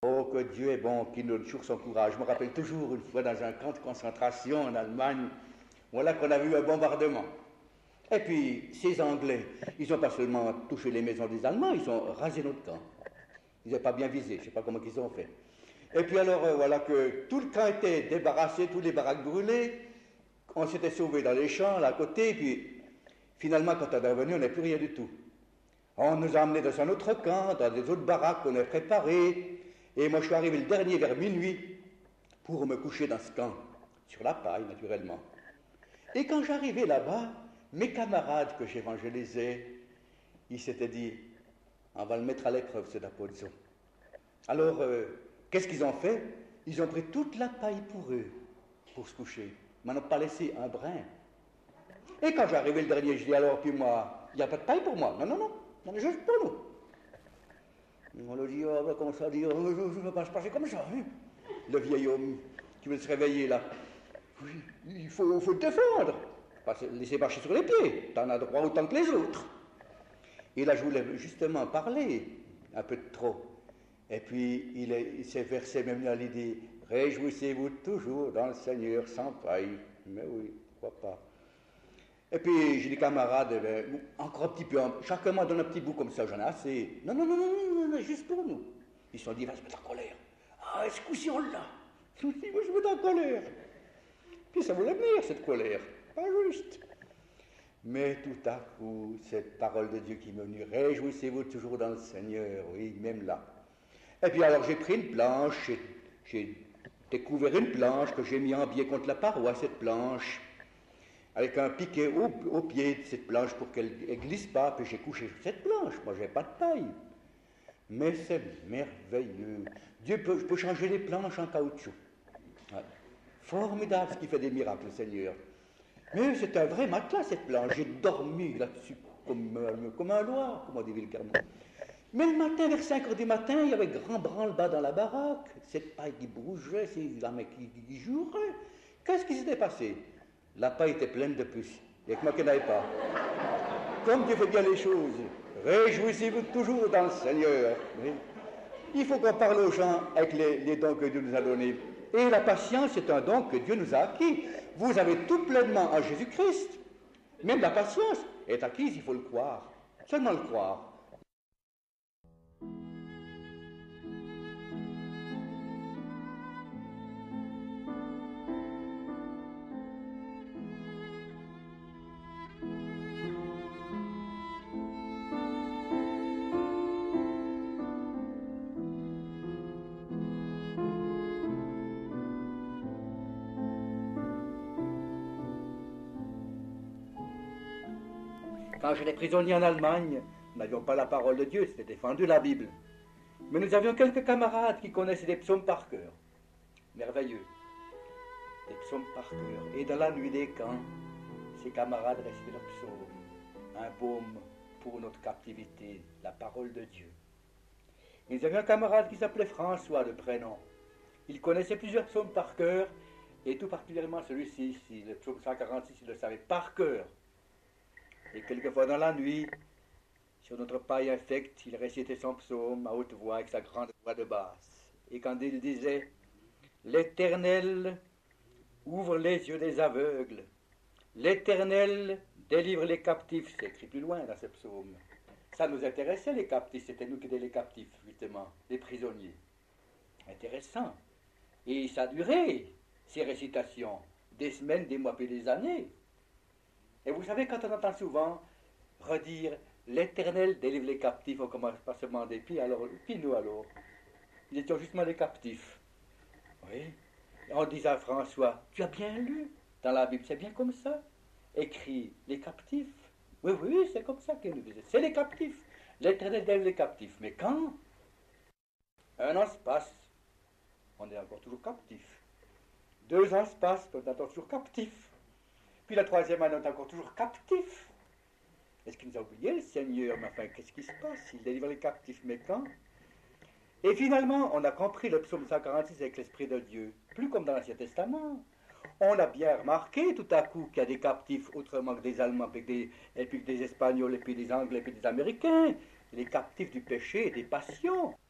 Oh, que Dieu est bon, qu'il nous donne toujours son courage. Je me rappelle toujours une fois dans un camp de concentration en Allemagne, voilà qu'on a vu un bombardement. Et puis, ces Anglais, ils n'ont pas seulement touché les maisons des Allemands, ils ont rasé notre camp. Ils n'avaient pas bien visé, je ne sais pas comment ils ont fait. Et puis alors, voilà que tout le camp était débarrassé, toutes les baraques brûlées. On s'était sauvés dans les champs, là à côté, et puis finalement, quand on est revenu, on n'a plus rien du tout. On nous a emmenés dans un autre camp, dans des autres baraques qu'on avait préparées. Et moi, je suis arrivé le dernier vers minuit pour me coucher dans ce camp, sur la paille, naturellement. Et quand j'arrivais là-bas, mes camarades que j'évangélisais, ils s'étaient dit, on va le mettre à l'épreuve, cet Apollon. Alors, qu'est-ce qu'ils ont fait? Ils ont pris toute la paille pour eux, pour se coucher. Ils m'en ont pas laissé un brin. Et quand j'arrivais le dernier, je dis alors, puis moi, il n'y a pas de paille pour moi. Non, non, non, non, mais juste pour nous. On leur dit, oh, ben, comment ça dire, je ne veux pas se passer comme ça. Hein? Le vieil homme qui veut se réveiller là. Oui, il faut te défendre. Pas laisser marcher sur les pieds. T'en as droit autant que les autres. Et là, je voulais justement parler un peu de trop. Et puis, il s'est versé même dans l'idée, réjouissez-vous toujours dans le Seigneur sans faille. Mais oui, pourquoi pas. Et puis, j'ai des camarades, encore un petit peu, chacun m'a donné un petit bout comme ça, j'en ai assez. Non, non, non, non, non, non, juste pour nous. Ils se sont dit, va se mettre en colère. Ah, est-ce que si on l'a? Je me suis dit, moi, je me mets en colère. Puis ça voulait venir, cette colère. Pas juste. Mais tout à coup, cette parole de Dieu qui m'est venue, réjouissez-vous toujours dans le Seigneur, oui, même là. Et puis alors, j'ai pris une planche, j'ai découvert une planche que j'ai mis en biais contre la paroi, cette planche, avec un piquet au pied de cette planche pour qu'elle ne glisse pas, puis j'ai couché sur cette planche. Moi, je n'ai pas de taille. Mais c'est merveilleux. Dieu peut changer les planches en caoutchouc. Ouais. Formidable ce qui fait des miracles, le Seigneur. Mais c'est un vrai matelas, cette planche. J'ai dormi là-dessus comme un loir, comme on dit vulgairement. Mais le matin, vers 5 heures du matin, il y avait grand branle-bas dans la baraque. Cette paille qui bougeait, la mec qui jouerait. Qu'est-ce qui s'était passé? La paille était pleine de puces. Il n'y a que moi qui n'avais pas. Comme Dieu fait bien les choses, réjouissez-vous toujours dans le Seigneur. Oui. Il faut qu'on parle aux gens avec les dons que Dieu nous a donnés. Et la patience est un don que Dieu nous a acquis. Vous avez tout pleinement en Jésus-Christ. Même la patience est acquise, il faut le croire. Seulement le croire. Quand j'étais prisonnier en Allemagne, nous n'avions pas la parole de Dieu, c'était défendu la Bible. Mais nous avions quelques camarades qui connaissaient des psaumes par cœur. Merveilleux. Des psaumes par cœur. Et dans la nuit des camps, ces camarades récitaient leurs psaumes. Un baume pour notre captivité, la parole de Dieu. Et nous avions un camarade qui s'appelait François de prénom. Il connaissait plusieurs psaumes par cœur, et tout particulièrement celui-ci, le psaume 146, il le savait par cœur. Et quelquefois dans la nuit, sur notre paille infecte, il récitait son psaume à haute voix avec sa grande voix de basse. Et quand il disait « L'Éternel ouvre les yeux des aveugles, l'Éternel délivre les captifs », c'est écrit plus loin dans ce psaume. Ça nous intéressait les captifs, c'était nous qui étions les captifs, justement, les prisonniers. Intéressant. Et ça a duré, ces récitations, des semaines, des mois, puis des années. Et vous savez, quand on entend souvent redire « L'Éternel délivre les captifs », on commence par se demander, puis nous alors, nous étions justement les captifs. Oui. On disait à François, tu as bien lu dans la Bible, c'est bien comme ça, écrit les captifs. Oui, oui, c'est comme ça qu'il nous disait, c'est les captifs. L'Éternel délivre les captifs. Mais quand un an se passe, on est encore toujours captif. 2 ans se passent, on est encore toujours captif. Puis la 3e année, on est encore toujours captif. Est-ce qu'il nous a oublié, le Seigneur? Mais enfin, qu'est-ce qui se passe? Il délivre les captifs, mais quand? Et finalement, on a compris le psaume 146 avec l'Esprit de Dieu, plus comme dans l'Ancien Testament. On a bien remarqué tout à coup qu'il y a des captifs autrement que des Allemands, et puis que des Espagnols, et puis des Anglais, et puis des Américains. Les captifs du péché et des passions.